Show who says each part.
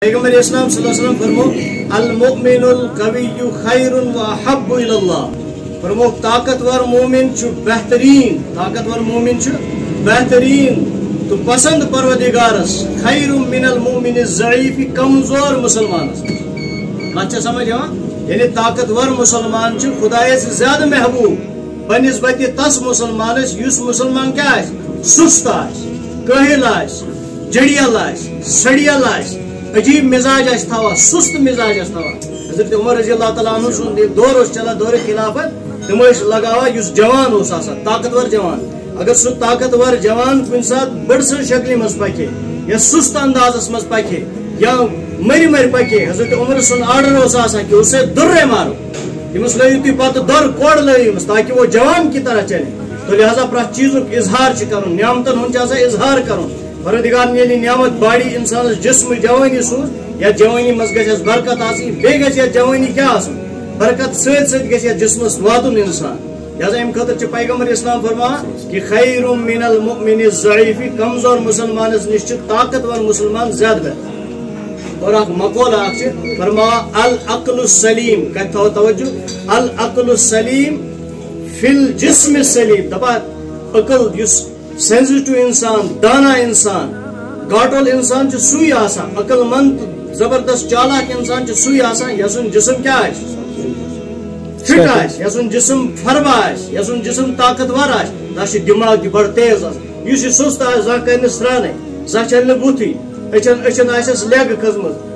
Speaker 1: پیغمبر اسلام صلی اللہ علیہ وسلم فرمو المؤمن القوی خیر و احب الی اللہ. فرمو طاقتور مومن چھ بہترین، طاقتور مومن چھ بہترین تو پسند پروردگارس خیر من المؤمن الضعیف کمزور مسلمانس. بات سمجھ یعنی طاقتور مسلمان چھ خدای سے زیادہ محبوب بنسبت تس مسلمانس یس مسلمان کیا سست کاہل جڑیل سڑیل عجیب مزاج تھا سست مزاج تھا. حضرت عمر رضی اللہ تعالیٰ عنہ سن دور چلا دور خلافت تم لگاوا اس جوان طاقتور جوان. اگر سہ طاقتور جوان کن سات بڑ سر شکل مز پکے یا سست انداز مز پکے یا مری مر پکے حضرت عمر سن آرڈر کہ اسے درے مارو تمس لو تھی پتہ در کوڑ لوس تاکہ وہ جوان کی طرح چلے. تو لہذا پرت چیز اظہار کر نعمتن ہند اظہار کر پروردگار یعنی نعمت باڑی انسان جسم جوانی سوز یا جوانی مز گھس برکت آسی بی گھس جوانی کیا آسن برکت ست ست گھس جسمس واتن انسان. لہذا ام خاطر پیغمبر اسلام فرما کہ خیر من المؤمن الضعیف کمزور مسلمانس نش طاقتور مسلمان زیادہ بہتر. اور اخ مقول فرما العقل السلیم کت تھو توجہ العقل السلیم فی الجسم السلیم. دپا عقل یس سینسٹو انسان دانا انسان گاٹول انسان سوئی آسان عقل مند زبردست چالاک انسان سوئی آسان یسن جسم کیا فٹ آس یسن جسم فربا آس یسن جسم طاقتور آس تس دماغ تہ بڑ تیز آس. سست آس زان کر سرانے زان چل بتھی اچھن آسس لیگ کھزمت